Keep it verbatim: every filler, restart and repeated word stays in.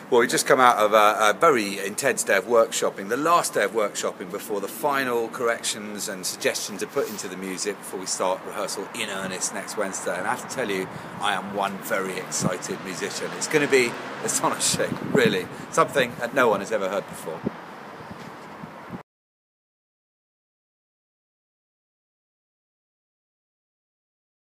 Well, we just come out of a, a very intense day of workshopping, the last day of workshopping before the final corrections and suggestions are put into the music before we start rehearsal in earnest next Wednesday. And I have to tell you, I am one very excited musician. It's going to be astonishing, really, something that no one has ever heard before.